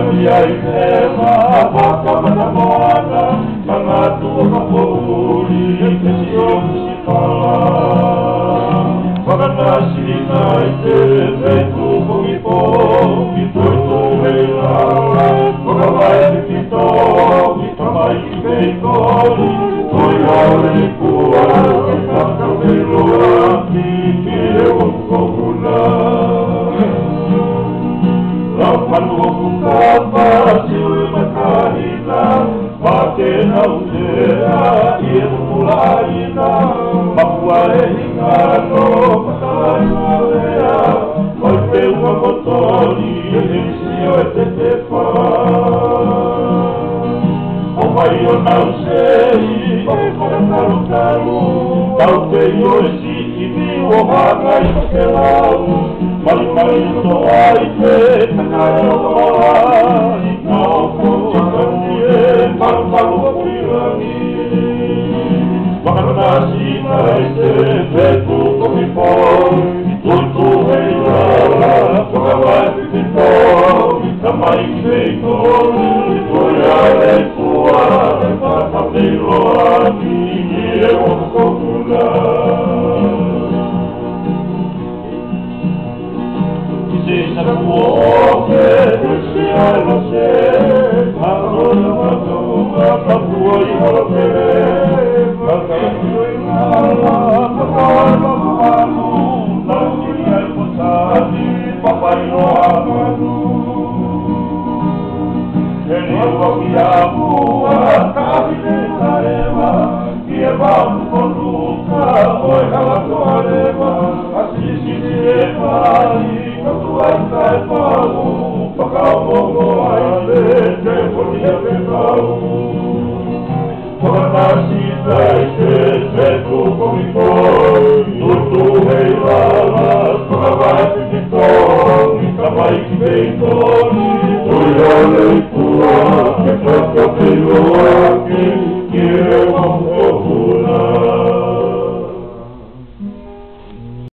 Ai Eva, Vaca Matamoana, Manatu Kapuri, Kesiom Sipala. Paganasi Naite, Petu Pungipo, Ituitu Heila, Pagawai Pipito, Itamai Kipekori, Toyari Kua, Kakapilua, Kikire Wukokuna. Laupan Wukukapa, Siwi Makahina, Makena Ulea, Irmulaina, Makuare Hingano, Makalaia, Koipe Umamotori, Elisio Etetepa. O Mario Nausei, Kalu, Taute Yosi, Ibi, O Hanga Ikelau, Mali to Aite, Takayo Oai, Nauko, Ikamie, Malu Kuirani. Paganasi Naite, Petu Komipo, Ituitu Heila, Pagawai Pipito, Itamai Kipekori, Toyare Kua, Kakapilua, Kikire Wukokuna. Sakuoke, Siano se, Agora Matua, Papua e Horope, Pacatua e Mala, Papai Mamalu, Nauria e Potani, Papai Noamanu. Ele Wakiapua, Kabine Tareva, Kievanu Konuka, Oi Halatoareva, Asisi Epari, Katuai kai pau, pakau mongo aile, te ponia pekau. Paganasi taite, petu komikoi, tutu heilala, pakawai pipitoi, kamai kipeitori, tuiole kua, ke kakapilua.